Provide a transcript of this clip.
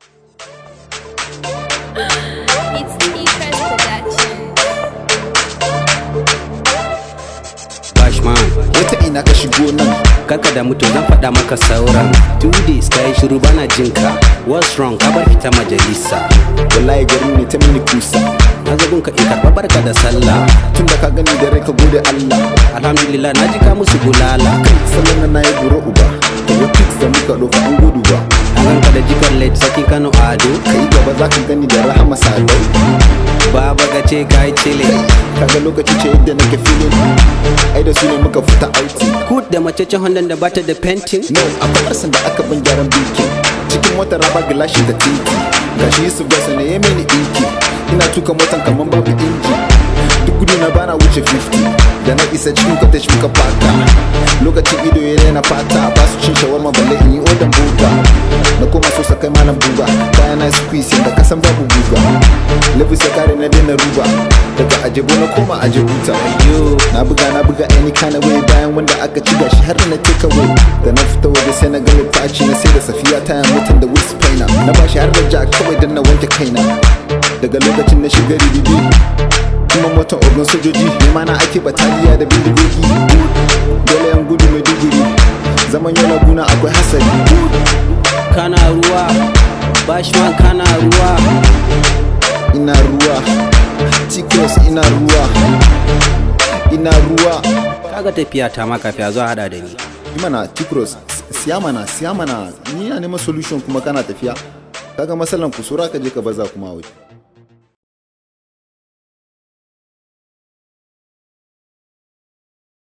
It's T-Press Production. Bashman, wata ina ka shigo nan? karka da mutu zan faɗa maka sauran. 2 days ka yi shiru bana jinka. What's wrong? Ka bar fita majalisa. Wallahi garin ne ta mini kusa. Na zagun ka in karɓa barka da sallah. Tun da ka gani da rai ka gode Allah. Alhamdulillah na ji ka musu bulala. Sallan na yi buro uba. Da pics da muka ɗauka an gudu ba. A ranka da jikar late sakin Kano Ado. Kai gaba za ka gani da Rahama Sadau. Baba ka ce ka yi chile. Kaga lokaci ce yadda nake feeling. Ai da su ne muka fita auti. Kud da macece Honda da bata da painting. No, akwai arsan da aka ban gyaran bikin. Cikin wata raba gilashi da titi. Gashi Yusuf Gasa ne ya mini inki. Ina tuka motan kaman babu inji. Duk gudu na bana wuce 50. Da na isa cikin cottage muka fata. Lokacin ido ya rena fata. Ba su cin shawarma balle in yi odan buga. Na koma so sa kai malam buga. Bayan na squeeze yadda kasan babu buga. Levis ya kare na daina ruba. Daga ajebo na koma ajebuta. Na buga any kind of way. Bayan wanda aka ci gashi har na take away. Da na fita waje sai na ga faci na sai da safiya ta mutum da waist paina. Na bashi har da jack kawai dan na wanke kaina. Daga lokacin na shiga ribibi. Kuma motar ogun sojoji. Nema na ake bataliya da bindigogi. Dole yan gudu mai duguri. Zaman yau laguna akwai hasari. Kana ruwa. Bashman kana ruwa. Ina ruwa. T-Cross ina ruwa. Ina ruwa. Kaga tafiya ta ma kafiya zuwa hada da ni. Imana T-Cross siya mana ni na neman solution kuma kana tafiya. Kaga matsalan ku sura ka je ka baza kuma wai.